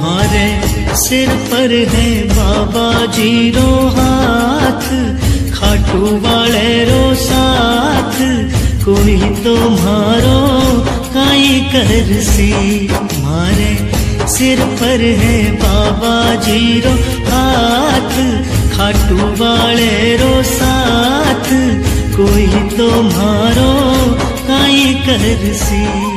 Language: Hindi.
मारे सिर पर है बाबा जी रो हाथ, खाटू वाले रो साथ, कोई तो मारो काई करसी। मारे सिर पर है बाबा जी रो हाथ, खाटू वाले रो साथ, कोई तो मारो काई करसी।